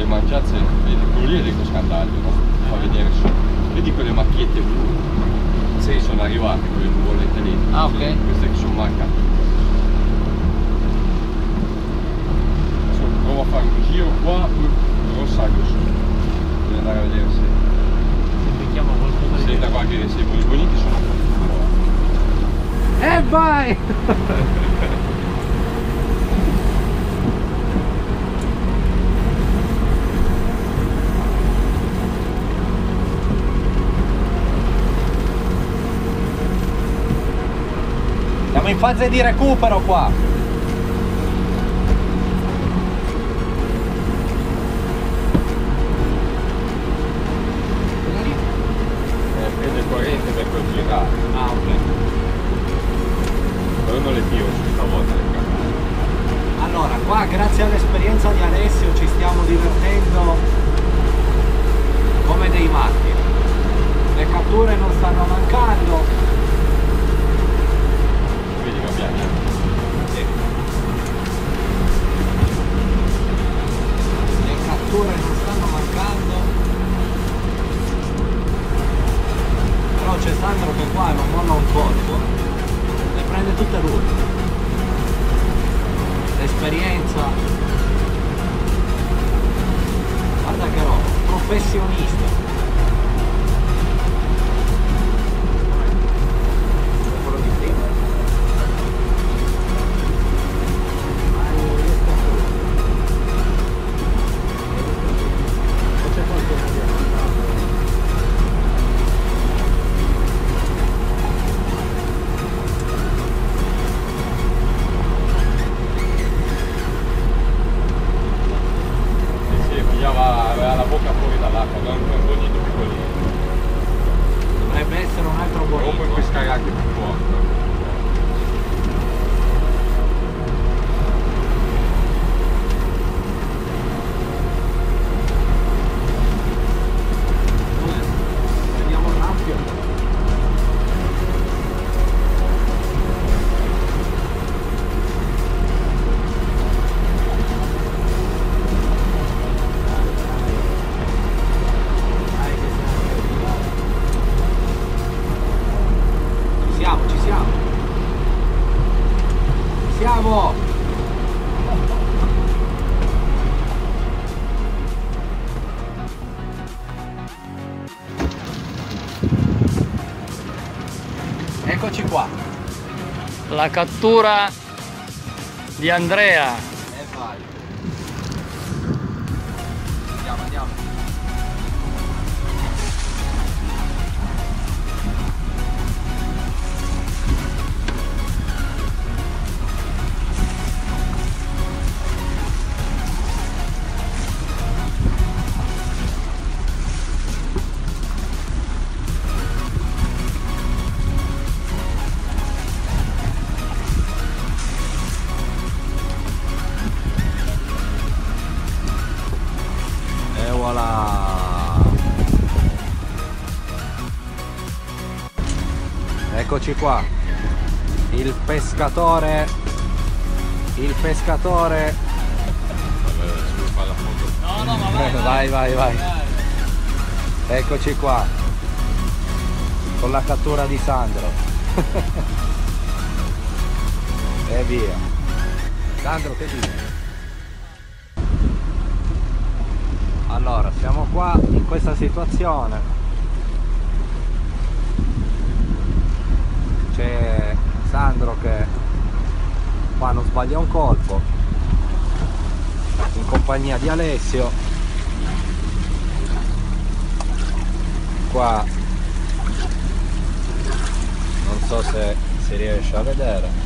mangiasse, vedi, quello lì è l'eco scandaglio, no? Fa vedere su. Vedi quelle macchiette blu? Sì. Sono arrivate quelle nuvolette lì. Ah, ok. Queste che sono mancate. Provo a fare un giro qua, poi salgo su. Devo andare a vedere se Becchiamo qualcosa di... da qualche se i boniti sono qua. Vai! Siamo in fase di recupero qua. Prende corrente per quel girare. Ah, ok. Però non le tiro su stavolta le catture. Allora, qua grazie all'esperienza di Alessio ci stiamo divertendo come dei matti. Le catture non stanno mancando. Vedi cambiare? Sì. Le catture non stanno mancando. Però c'è Sandro che qua non molla un colpo. Le prende tutte lui. L'esperienza. Guarda che roba, professionista. Quello di prima. C'è qualcuno di aveva la bocca fuori dall'acqua, aveva un bonito piccolino. Dovrebbe essere un altro bonito. Dopo puoi pescare anche più forte. Vediamo l'ampio. Siamo! Eccoci qua. La cattura di Andrea. Vai. Andiamo. Eccoci qua, il pescatore. No, ma vai. Eccoci qua, con la cattura di Sandro. E via. Sandro, che dici? Allora, siamo qua in questa situazione. C'è Sandro che qua non sbaglia un colpo, in compagnia di Alessio. Qua non so se si riesce a vedere.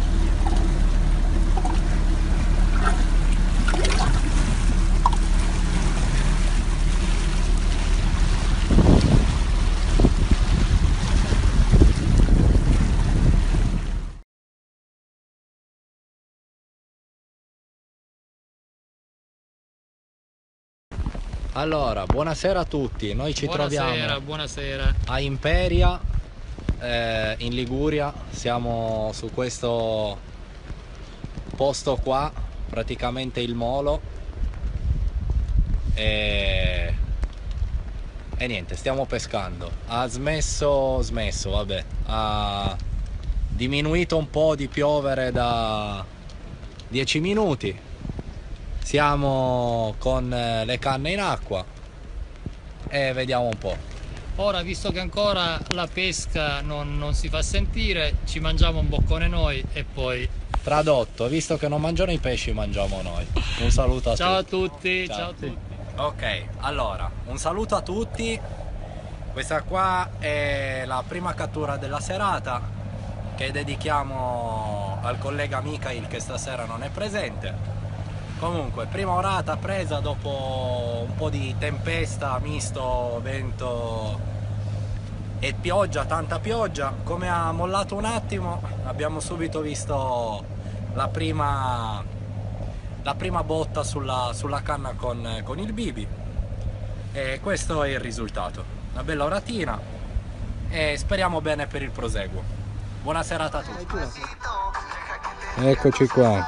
Allora, buonasera a tutti, noi ci troviamo buonasera. a Imperia, in Liguria. Siamo su questo posto qua, praticamente il molo. e niente, stiamo pescando. Ha smesso, vabbè, ha diminuito un po' di piovere da 10 minuti. Siamo con le canne in acqua e vediamo un po'. Ora, visto che ancora la pesca non si fa sentire, ci mangiamo un boccone noi e poi... Tradotto, visto che non mangiano i pesci, mangiamo noi. Un saluto a Ciao tutti. a tutti, ciao a tutti. Ok, allora, un saluto a tutti. Questa qua è la prima cattura della serata che dedichiamo al collega Mikhail che stasera non è presente. Comunque, prima orata presa dopo un po' di tempesta, misto vento e pioggia, tanta pioggia. Come ha mollato un attimo, abbiamo subito visto la prima botta sulla canna con il bibi, e questo è il risultato. Una bella oratina e speriamo bene per il proseguo. Buona serata a tutti. Eccoci qua,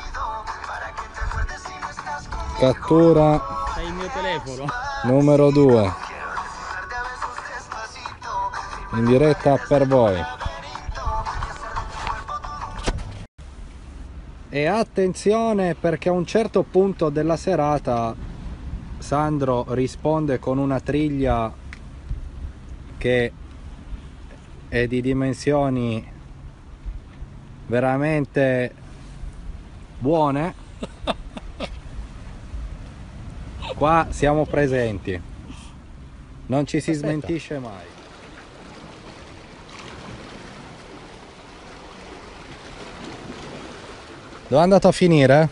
cattura Hai il mio telefono? numero 2 in diretta per voi. E attenzione, perché a un certo punto della serata Sandro risponde con una triglia che è di dimensioni veramente buone. Qua siamo presenti, non ci si smentisce mai. Dove è andato a finire?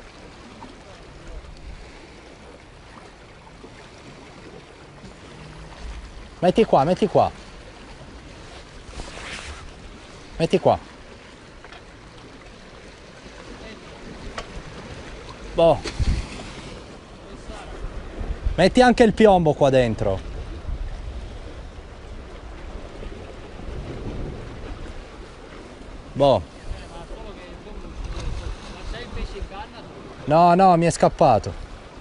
Metti qua, metti qua. Metti qua. Boh. Metti anche il piombo qua dentro. Boh. No, mi è scappato.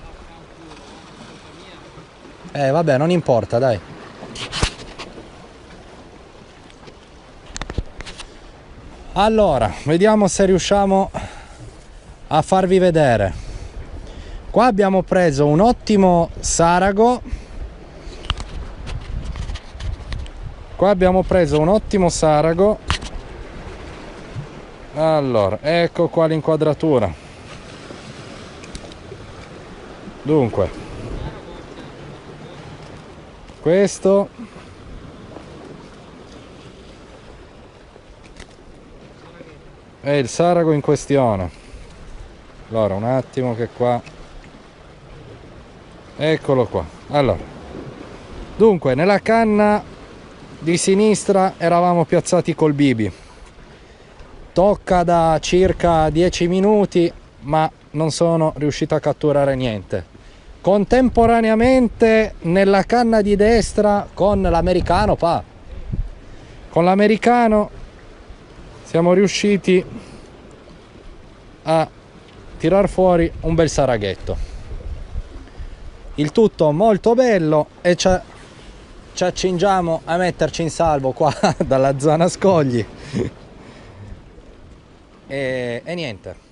Vabbè, non importa, dai. Allora, vediamo se riusciamo a farvi vedere. Qua abbiamo preso un ottimo sarago. Allora, ecco qua l'inquadratura. Dunque, questo è il sarago in questione. Allora, un attimo che qua, eccolo qua. Allora, dunque, nella canna di sinistra eravamo piazzati col bibi. Tocca da circa 10 minuti, ma non sono riuscito a catturare niente. Contemporaneamente nella canna di destra con l'americano siamo riusciti a tirar fuori un bel saraghetto. Il tutto molto bello e ci accingiamo a metterci in salvo qua dalla zona scogli e niente.